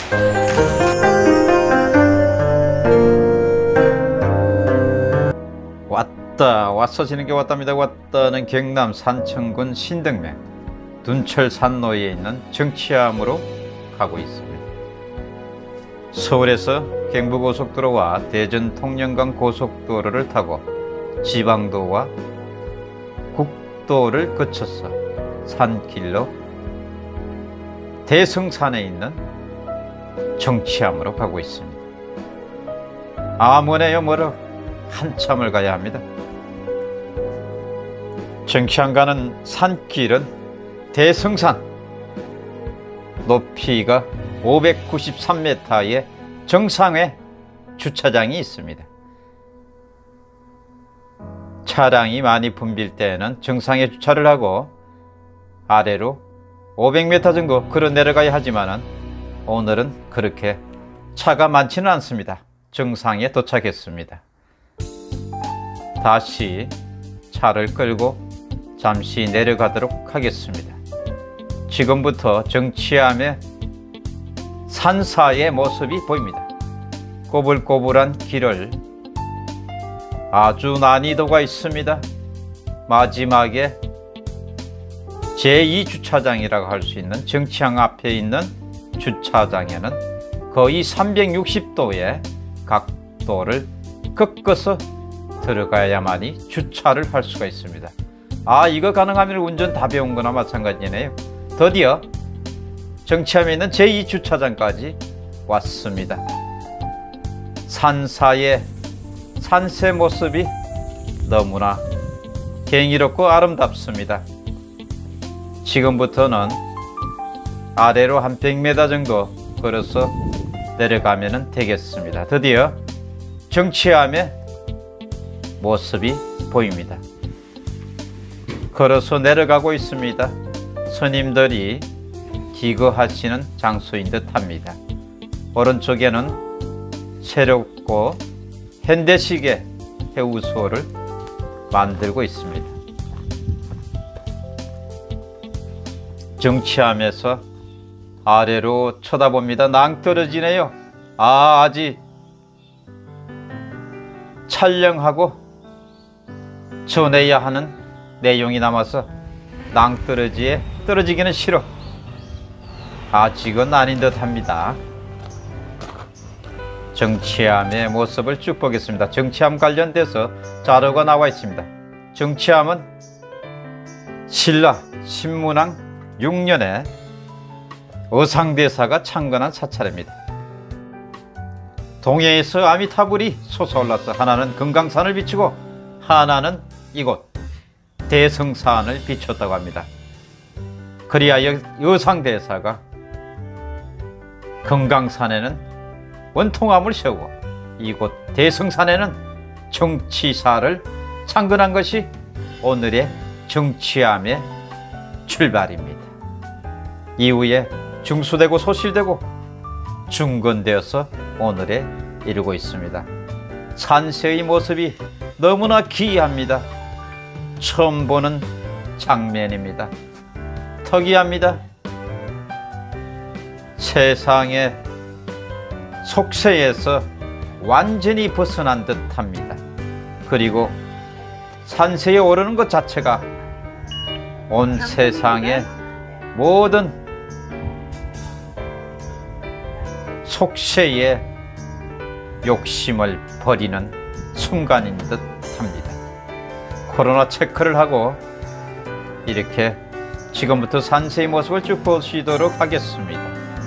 왔어지는 게 왔답니다. 왔다는 경남 산청군 신등면 둔철산로에 있는 정치암으로 가고 있습니다. 서울에서 경부고속도로와 대전 통영간 고속도로를 타고 지방도와 국도를 거쳐서 산길로 대성산에 있는 정치암으로 가고 있습니다. 머네요 멀어 한참을 가야 합니다. 정치암 가는 산길은 대성산 높이가 593m의 정상에 주차장이 있습니다. 차량이 많이 붐빌 때에는 정상에 주차를 하고 아래로 500m 정도 걸어 내려가야 하지만 오늘은 그렇게 차가 많지는 않습니다. 정상에 도착했습니다. 다시 차를 끌고 잠시 내려가도록 하겠습니다. 지금부터 정치암의 산사의 모습이 보입니다. 꼬불꼬불한 길을 아주 난이도가 있습니다. 마지막에 제2주차장이라고 할 수 있는 정치암 앞에 있는 주차장에는 거의 360도의 각도를 꺾어서 들어가야만이 주차를 할 수가 있습니다. 이거 가능하면 운전 다 배운 거나 마찬가지네요. 드디어 정치암에 있는 제2주차장까지 왔습니다. 산사의 산세 모습이 너무나 경이롭고 아름답습니다. 지금부터는 아래로 한 100m 정도 걸어서 내려가면 되겠습니다. 드디어 정치암의 모습이 보입니다. 걸어서 내려가고 있습니다. 스님들이 기거하시는 장소인 듯 합니다. 오른쪽에는 새롭고 현대식의 해우소를 만들고 있습니다. 정치암에서 아래로 쳐다봅니다. 낭떠러지네요. 아직 촬영하고 전해야 하는 내용이 남아서 낭떠러지에 떨어지기는 싫어. 아직은 아닌 듯 합니다. 정치암의 모습을 쭉 보겠습니다. 정치암 관련돼서 자료가 나와 있습니다. 정치암은 신라 신문왕 6년에 어상대사가 창건한 사찰입니다. 동해에서 아미타불이 솟아올라서 하나는 금강산을 비추고 하나는 이곳 대성산을 비췄다고 합니다. 그리하여 어상대사가 금강산에는 원통함을 세우고 이곳 대성산에는 정치사를 창건한 것이 오늘의 정치암의 출발입니다. 이후에 중수되고 소실되고 중건되어서 오늘에 이르고 있습니다. 산세의 모습이 너무나 기이합니다. 처음 보는 장면입니다. 특이합니다. 세상의 속세에서 완전히 벗어난 듯합니다. 그리고 산세에 오르는 것 자체가 온 세상의 모든 속세의 욕심을 버리는 순간인 듯 합니다. 코로나 체크를 하고 이렇게 지금부터 산세의 모습을 쭉 보시도록 하겠습니다.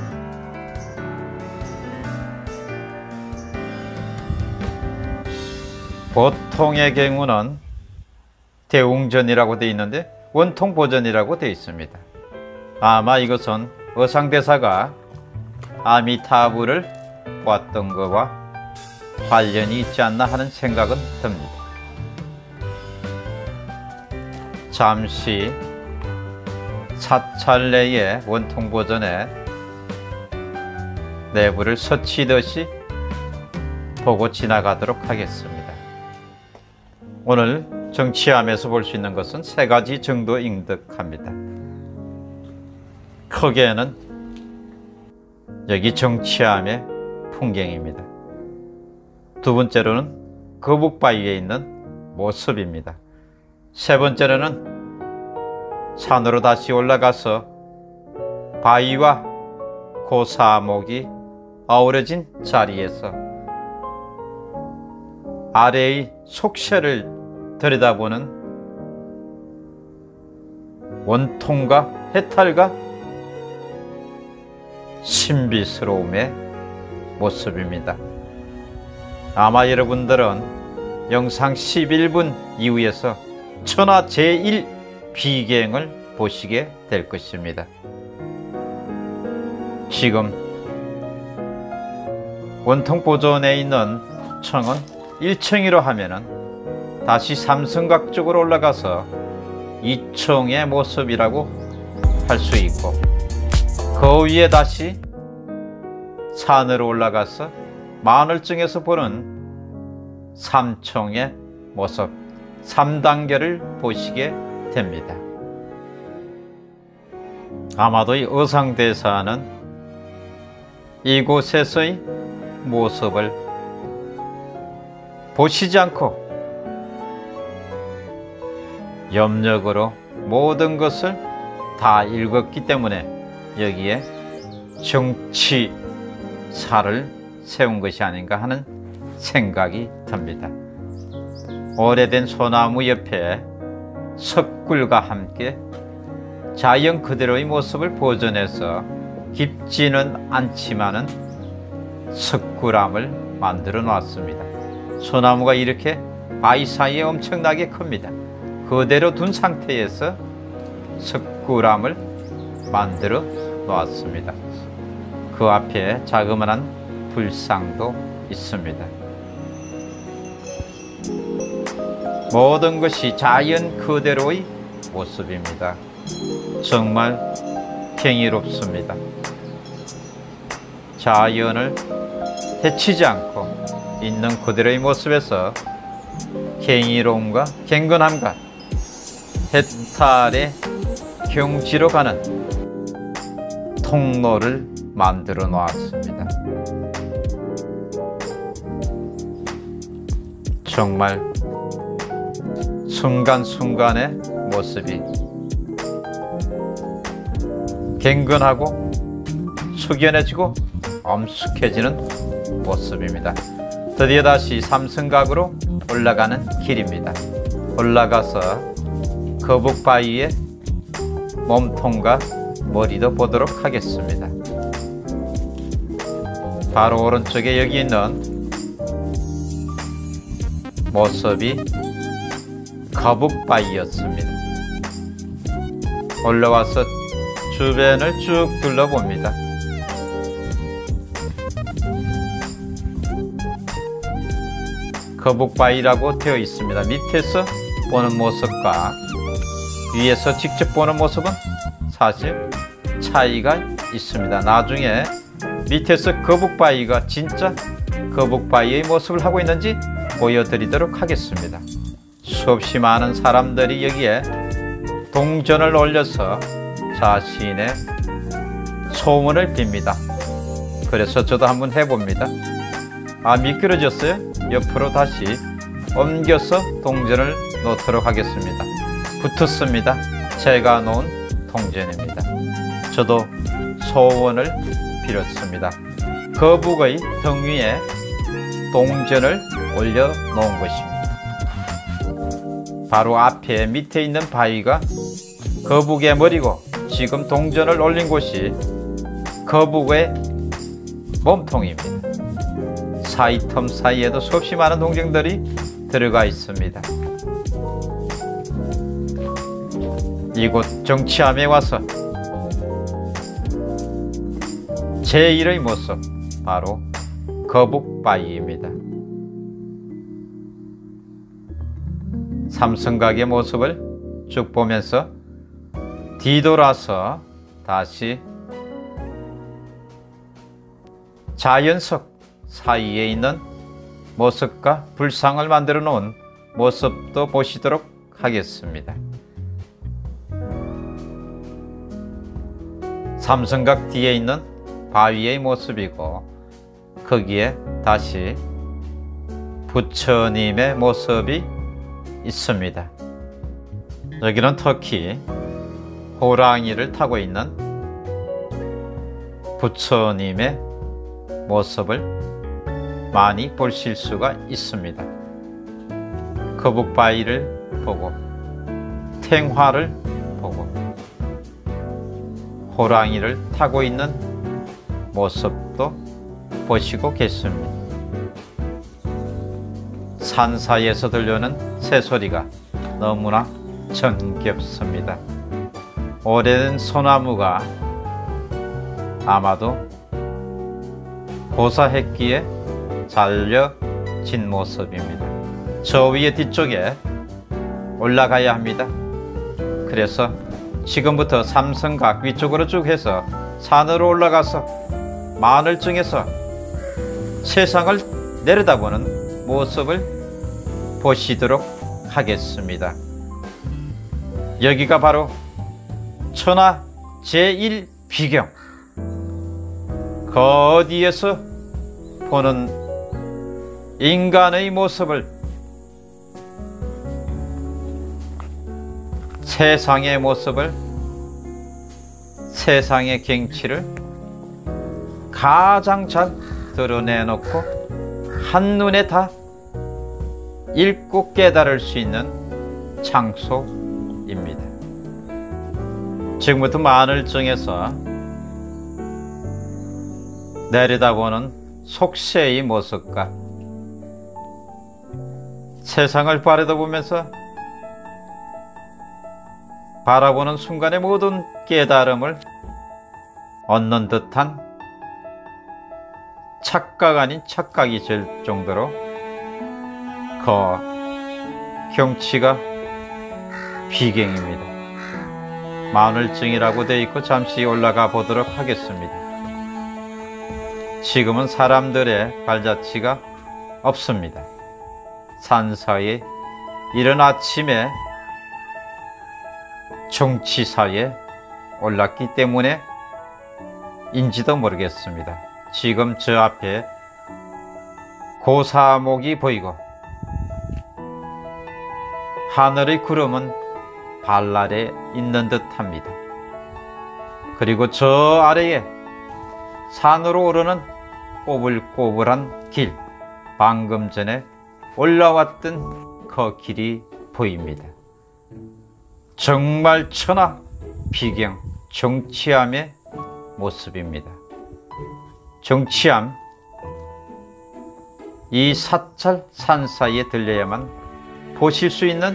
보통의 경우는 대웅전이라고 되어 있는데 원통보전이라고 되어 있습니다. 아마 이것은 어상대사가 아미타불을 보았던 것과 관련이 있지 않나 하는 생각은 듭니다. 잠시 사찰 내의 원통보전의 내부를 스치듯이 보고 지나가도록 하겠습니다. 오늘 정치암에서 볼 수 있는 것은 세 가지 정도인 듯 합니다. 크게는 여기 정치암의 풍경입니다. 두 번째로는 거북바위에 있는 모습입니다. 세 번째로는 산으로 다시 올라가서 바위와 고사목이 어우러진 자리에서 아래의 속세를 들여다보는 원통과 해탈과 신비스러움의 모습입니다. 아마 여러분들은 영상 11분 이후에서 천하 제1 비경을 보시게 될 것입니다. 지금 원통보존에 있는 후청은 1층이로 하면은 다시 삼성각 쪽으로 올라가서 2층의 모습이라고 할 수 있고, 그 위에 다시 산으로 올라가서 마늘증에서 보는 3층의 모습, 3단계를 보시게 됩니다. 아마도 이 의상대사는 이곳에서의 모습을 보시지 않고 염력으로 모든 것을 다 읽었기 때문에 여기에 정치사를 세운 것이 아닌가 하는 생각이 듭니다. 오래된 소나무 옆에 석굴과 함께 자연 그대로의 모습을 보존해서 깊지는 않지만은 석굴암을 만들어 놨습니다. 소나무가 이렇게 바위 사이에 엄청나게 큽니다. 그대로 둔 상태에서 석굴암을 만들어 놓았습니다. 그 앞에 자그마한 불상도 있습니다. 모든 것이 자연 그대로의 모습입니다. 정말 경이롭습니다. 자연을 해치지 않고 있는 그대로의 모습에서 경이로움과 경건함과 해탈의 경지로 가는 통로를 만들어 놓았습니다. 정말 순간순간의 모습이 경건하고 숙연해지고 엄숙해지는 모습입니다. 드디어 다시 삼성각으로 올라가는 길입니다. 올라가서 거북바위의 몸통과 머리도 보도록 하겠습니다. 바로 오른쪽에 여기 있는 모습이 거북바위였습니다. 올라와서 주변을 쭉 둘러봅니다. 거북바위라고 되어 있습니다. 밑에서 보는 모습과 위에서 직접 보는 모습은 사실 차이가 있습니다. 나중에 밑에서 거북바위가 진짜 거북바위의 모습을 하고 있는지 보여드리도록 하겠습니다. 수없이 많은 사람들이 여기에 동전을 올려서 자신의 소원을 빕니다. 그래서 저도 한번 해봅니다. 미끄러졌어요? 옆으로 다시 옮겨서 동전을 놓도록 하겠습니다. 붙었습니다. 제가 놓은 동전입니다. 저도 소원을 빌었습니다. 거북의 등 위에 동전을 올려놓은 것입니다. 바로 앞에 밑에 있는 바위가 거북의 머리고, 지금 동전을 올린 곳이 거북의 몸통입니다. 사이텀 사이에도 수없이 많은 동전들이 들어가 있습니다. 이곳 정치암에 와서 제1의 모습, 바로 거북바위입니다. 삼성각의 모습을 쭉 보면서 뒤돌아서 다시 자연석 사이에 있는 모습과 불상을 만들어 놓은 모습도 보시도록 하겠습니다. 삼성각 뒤에 있는 바위의 모습이고 거기에 다시 부처님의 모습이 있습니다. 여기는 특히 호랑이를 타고 있는 부처님의 모습을 많이 보실 수가 있습니다. 거북바위를 보고 탱화를 보고 호랑이를 타고 있는 모습도 보시고 계십니다. 산사이에서 들려오는 새소리가 너무나 정겹습니다. 오래된 소나무가 아마도 고사했기에 잘려진 모습입니다. 저 위에 뒤쪽에 올라가야 합니다. 그래서 지금부터 삼성각 위쪽으로 쭉 해서 산으로 올라가서 마늘중에서 세상을 내려다보는 모습을 보시도록 하겠습니다. 여기가 바로 천하 제1비경, 그 어디에서 보는 인간의 모습을, 세상의 모습을, 세상의 경치를 가장 잘 드러내놓고 한눈에 다 읽고 깨달을 수 있는 장소입니다. 지금부터 마늘중에서 내려다보는 속세의 모습과 세상을 바라보면서 바라보는 순간의 모든 깨달음을 얻는 듯한 착각 아닌 착각이 될 정도로 그 경치가 비경입니다. 마늘중이라고 되어 있고 잠시 올라가 보도록 하겠습니다. 지금은 사람들의 발자취가 없습니다. 산사이에 이른 아침에 정치사에 올랐기 때문에 인지도 모르겠습니다. 지금 저 앞에 고사목이 보이고 하늘의 구름은 발날에 있는 듯 합니다. 그리고 저 아래에 산으로 오르는 꼬불꼬불한 길, 방금 전에 올라왔던 그 길이 보입니다. 정말 천하 비경, 정취함의 모습입니다. 정취함, 이 사찰 산 사이에 들려야만 보실 수 있는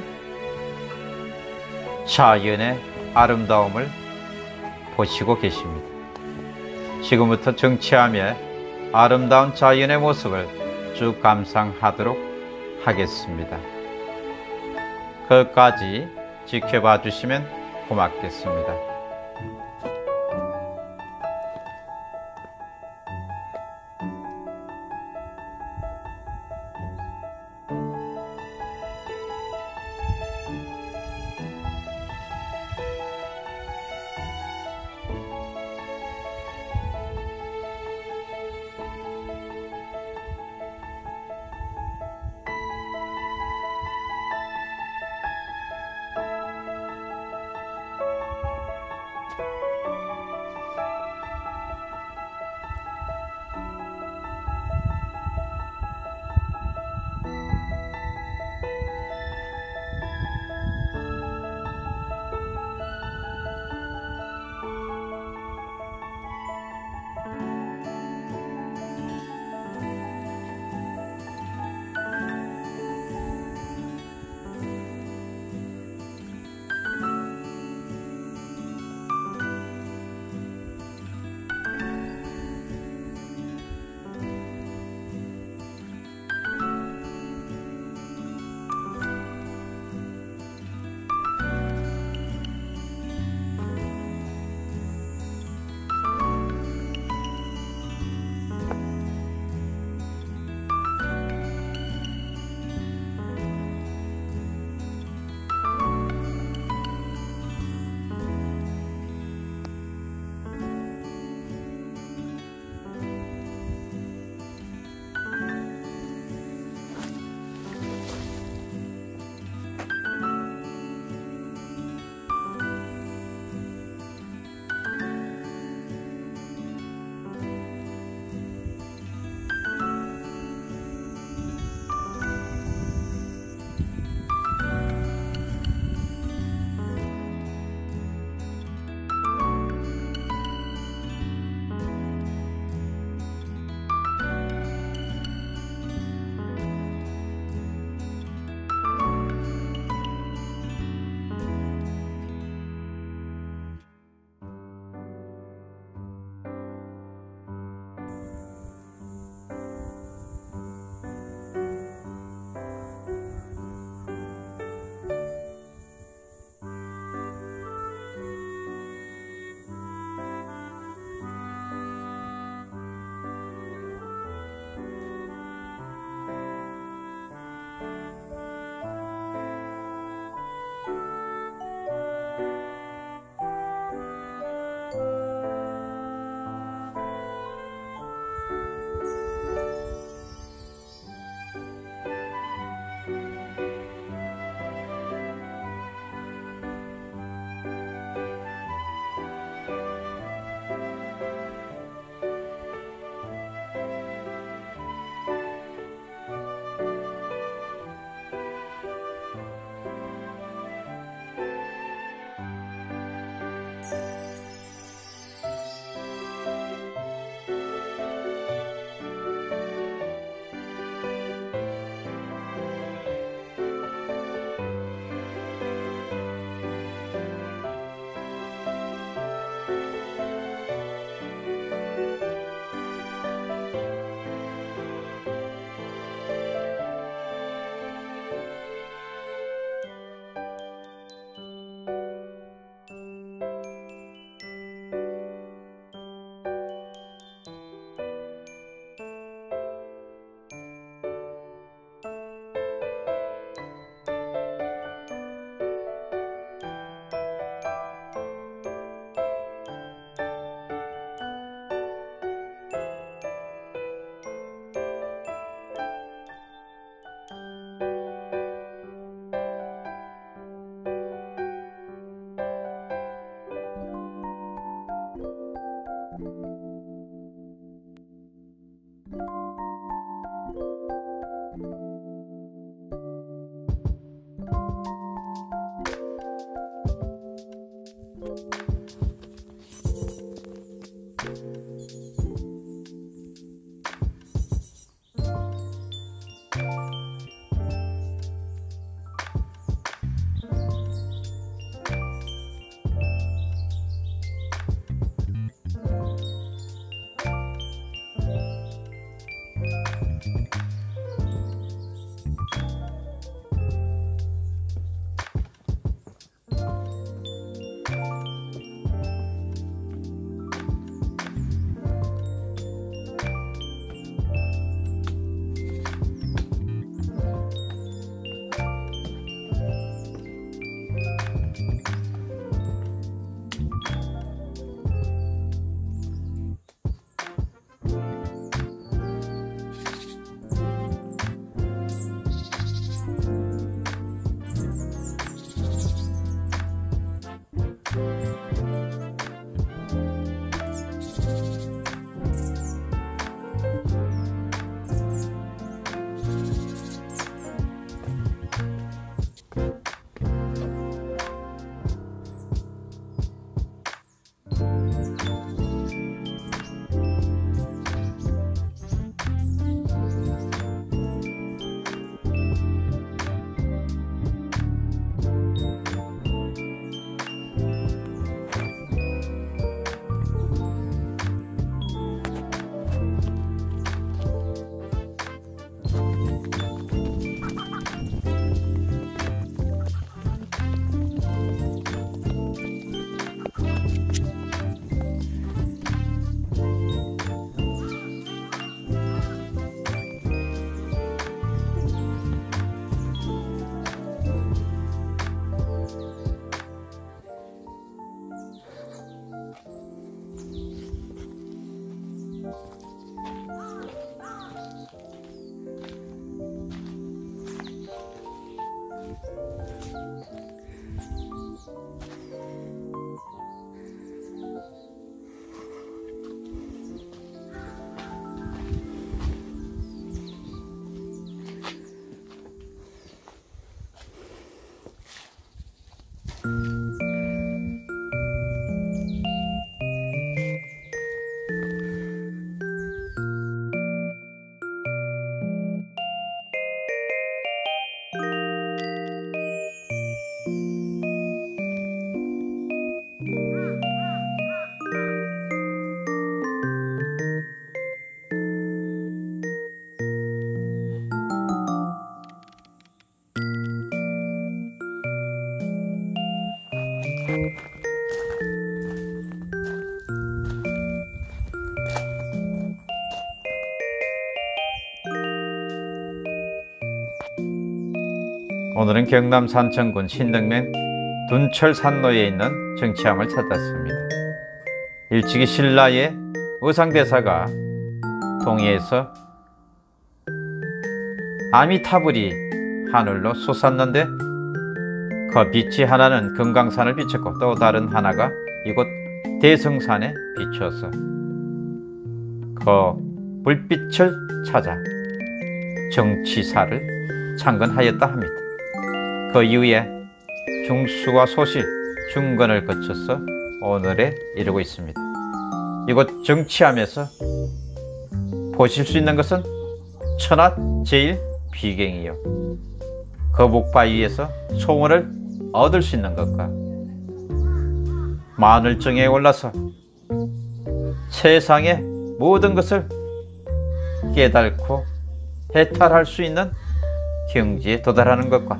자연의 아름다움을 보시고 계십니다. 지금부터 정취함의 아름다운 자연의 모습을 쭉 감상하도록 하겠습니다. 끝까지 지켜봐 주시면 고맙겠습니다. 오늘은 경남 산청군 신등면 둔철산로에 있는 정취암을 찾았습니다. 일찍이 신라의 의상대사가 동해에서 아미타불이 하늘로 솟았는데 그 빛이 하나는 금강산을 비췄고 또 다른 하나가 이곳 대성산에 비추어서 그 불빛을 찾아 정치사를 창건하였다 합니다. 그 이후에 중수와 소시, 중건을 거쳐서 오늘에 이르고 있습니다. 이곳 정치암에서 보실 수 있는 것은 천하 제일 비경이요, 거북바위에서 소원을 얻을 수 있는 것과 만월정에 올라서 세상의 모든 것을 깨닫고 해탈할 수 있는 경지에 도달하는 것과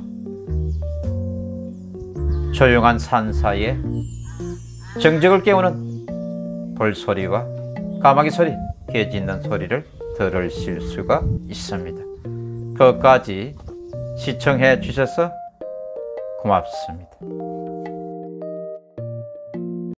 조용한 산 사이에 정적을 깨우는 돌소리와 까마귀 소리, 개 짖는 소리를 들으실 수가 있습니다. 그것까지 시청해 주셔서 고맙습니다.